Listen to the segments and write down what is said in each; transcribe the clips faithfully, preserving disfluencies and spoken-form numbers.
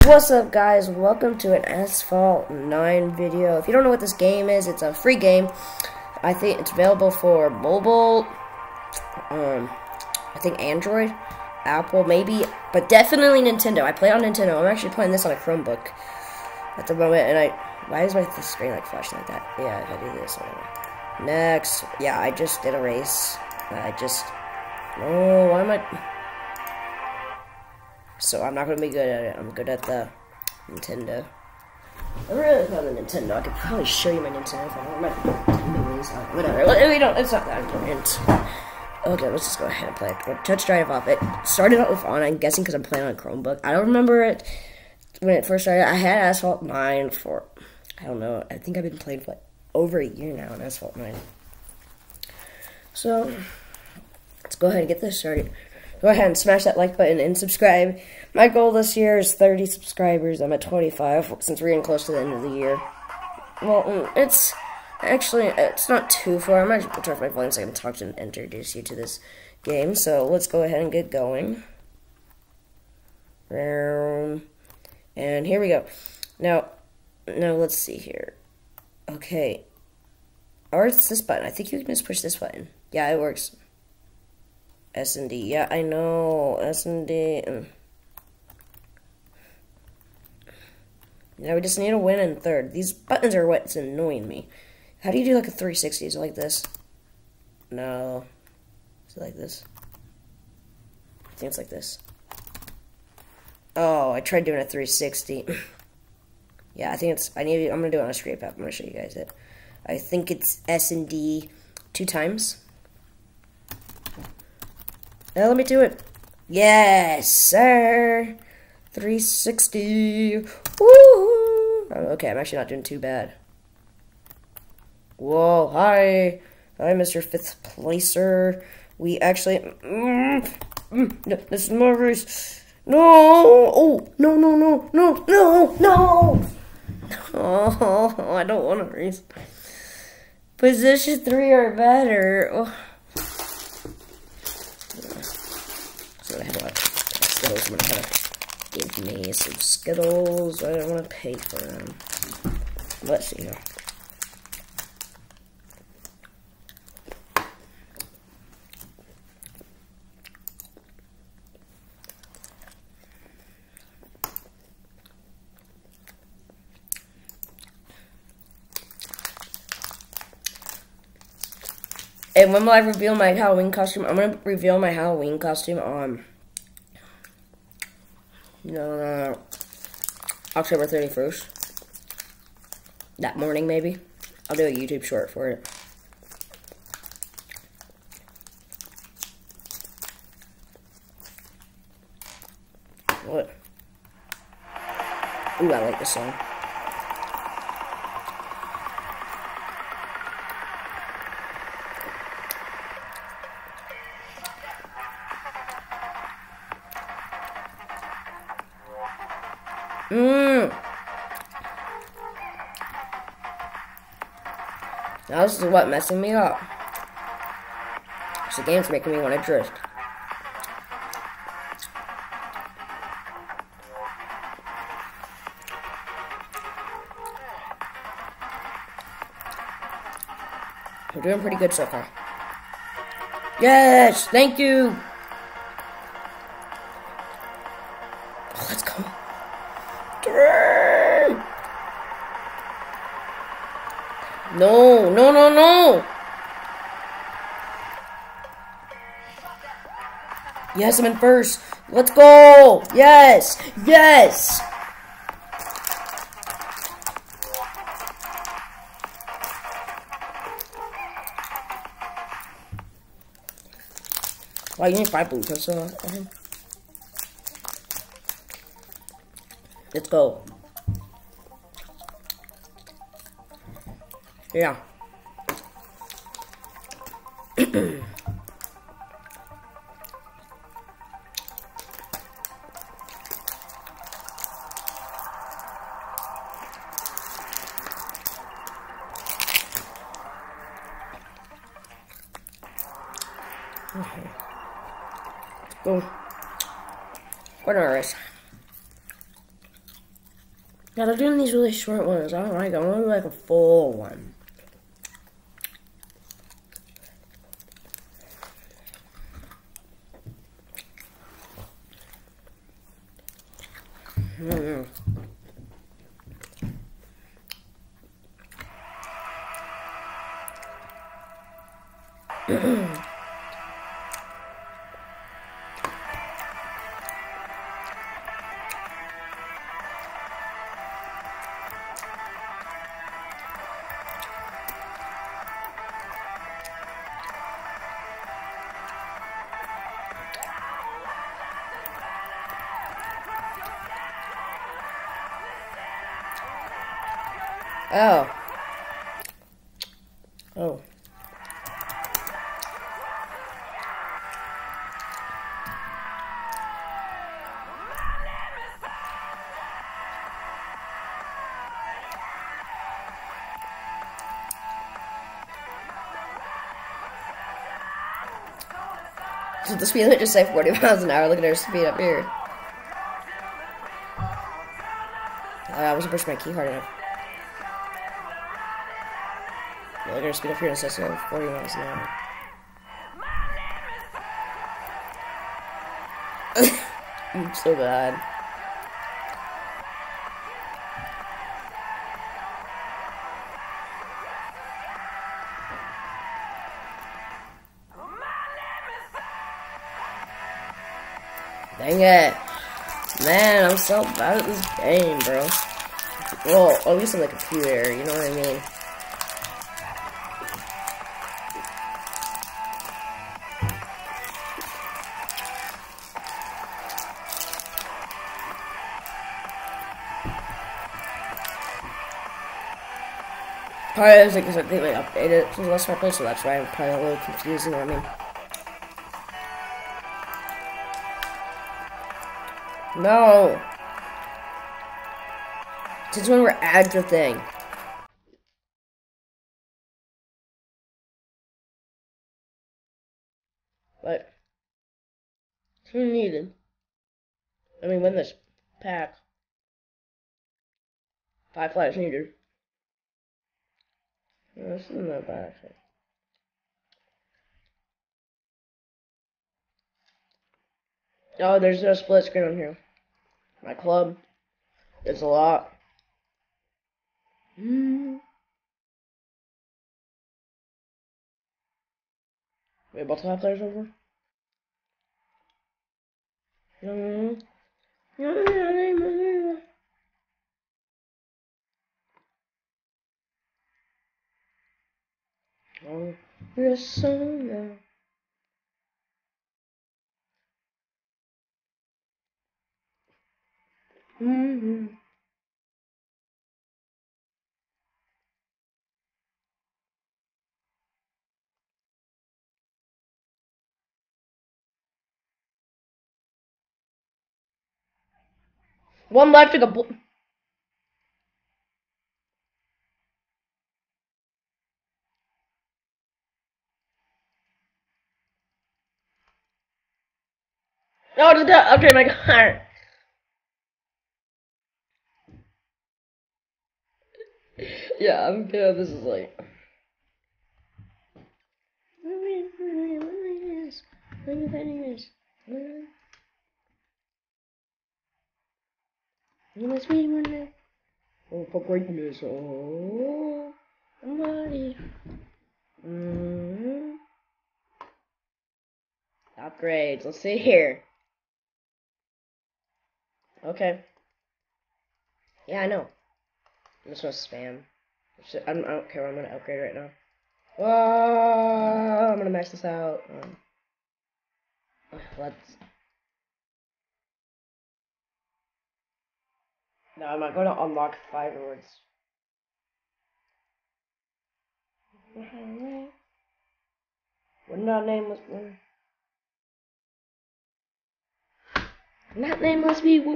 What's up, guys? Welcome to an Asphalt nine video. If you don't know what this game is, it's a free game. I think it's available for mobile, um, I think Android, Apple, maybe, but definitely Nintendo. I play on Nintendo. I'm actually playing this on a Chromebook at the moment, and I, why is my screen like flashing like that? Yeah, if I do this, whatever. Next, yeah, I just did a race. I just, oh, why am I... So I'm not going to be good at it. I'm good at the Nintendo. I'm really good at the Nintendo. I could probably show you my Nintendo if I don't remember. Whatever. We don't. It's not that important. Okay, let's just go ahead and play it. Touch drive off. It started out with on. I'm guessing because I'm playing on a Chromebook. I don't remember it when it first started. I had Asphalt nine for, I don't know. I think I've been playing for like over a year now on Asphalt nine. So let's go ahead and get this started. Go ahead and smash that like button and subscribe. My goal this year is thirty subscribers. I'm at twenty-five since we're getting close to the end of the year. Well, it's actually, it's not too far. I'm actually going to turn off my volume so I can talk to and introduce you to this game. So let's go ahead and get going. And here we go. Now, now let's see here. Okay. Or it's this button. I think you can just push this button. Yeah, it works. S and D, yeah, I know, S and D. Now we just need to win in third. These buttons are what's annoying me. How do you do like a three sixty? Is it like this? No. Is it like this? I think it's like this. Oh, I tried doing a three sixty. Yeah, I think it's, I need, I'm going to do it on a scrape app. I'm going to show you guys it. I think it's S and D two times. Now let me do it. Yes, sir. three sixty. Woo! Oh, okay, I'm actually not doing too bad. Whoa, hi. Hi, Mister Fifth Placer. We actually... Mm, mm, no, this is my race. No! Oh, no, no, no, no, no, no! Oh, I don't want to race. Position three or better. Oh. So I have a lot of Skittles. I'm going to have to give me some Skittles. I don't want to pay for them. Let's see here. And when will I reveal my Halloween costume? I'm going to reveal my Halloween costume on uh, October thirty-first. That morning, maybe. I'll do a YouTube short for it. What? Ooh, I like this song. Mmm. Now this is what messing me up. The game's making me want to drift. We're doing pretty good so far. Yes, thank you. Oh, let's go. No, no, no, no. Yes, I'm in first. Let's go. Yes, yes. Wow, you need five blueprints. So, uh, let's go. Yeah. Okay. Let's go. What are us? Yeah, they're doing these really short ones. I don't like them. I want to like a full one. Mm. Oh. Oh. So the speed limit just say forty miles an hour. Look at her speed up here. Oh, I wasn't pushing my key hard enough. Yeah, look at her speed up here and it says forty miles an hour. I'm so bad. Dang it. Man, I'm so bad at this game, bro. Well, at least on the computer, you know what I mean? Probably is because I think they updated it since the last time I played, so that's why I'm probably a little confused, you know what I mean? No! Since when were ads a thing? But who needed? I mean, when this pack, five flags needed. No, this isn't that bad, actually. Oh, there's no split screen on here. My club. It's a lot. Mm. We both have players over? Mm. Oh, yes, sir. Mm-hmm. One left to go. Oh, did that? Okay, my God. Yeah, I'm yeah, this is like. You must be one day. Oh, for greatness. Oh, somebody. Mm-hmm. Upgrades. Let's see here. Okay. Yeah, I know. I'm just gonna spam. I don't, I don't care. I'm gonna upgrade right now. Whoa, I'm gonna max this out. Um, let's. No, I'm not gonna unlock five rewards. When that name was. That name must be.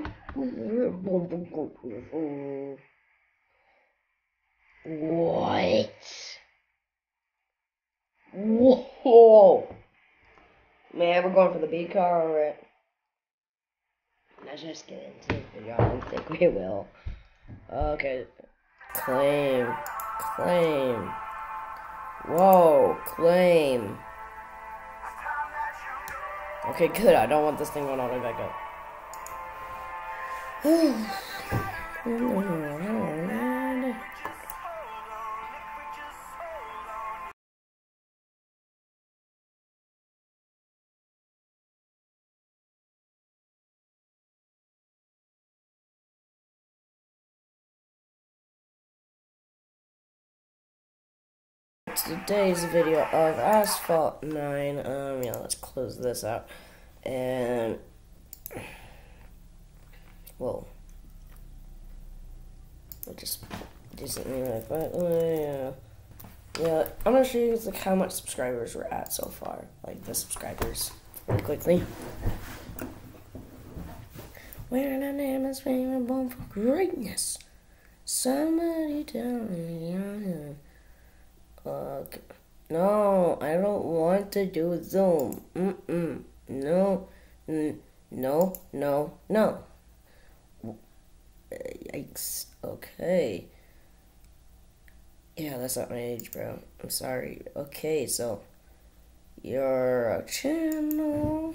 What? Whoa! Man, we're going for the B car, alright. Let's just get into the video. I don't think we will. Okay. Claim. Claim. Whoa. Claim. Okay, good. I don't want this thing going all the way back up. Today's video of Asphalt nine. Um, yeah, let's close this out. And whoa, I just do something like that. Uh, yeah, yeah. I'm gonna show you like how much subscribers we're at so far. Like the subscribers, really quickly. We're the name is being born for greatness. Somebody tell me. Okay. No, I don't want to do Zoom. Mm-mm. No. N no, no, no. Yikes. Okay. Yeah, that's not my age, bro. I'm sorry. Okay, so your channel.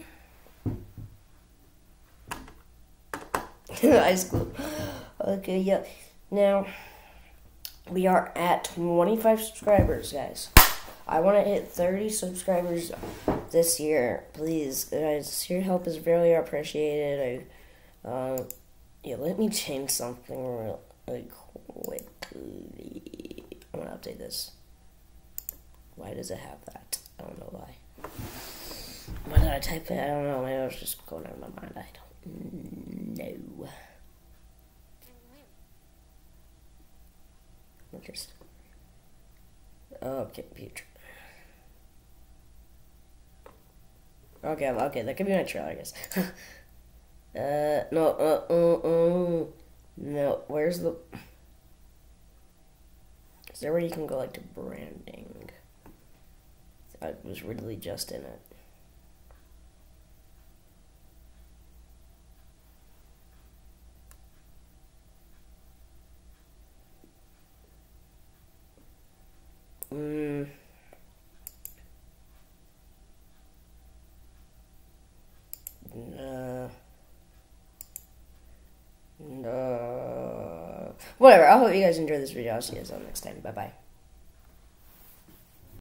High school. Okay, yeah. Now, we are at twenty-five subscribers, guys. I want to hit thirty subscribers this year. Please, guys, your help is very appreciated. I, uh, yeah, let me change something real like, quickly. I'm going to update this. Why does it have that? I don't know why. Why did I type it? I don't know. Maybe I was just going out of my mind. I don't know. Interesting. Okay, future. Okay, okay, that could be my trailer, I guess. uh, no, uh, uh, uh, no, where's the... Is there where you can go, like, to branding? I was really just in it. Mm. No. No. Whatever. I hope you guys enjoyed this video. I'll see you guys all next time. Bye bye.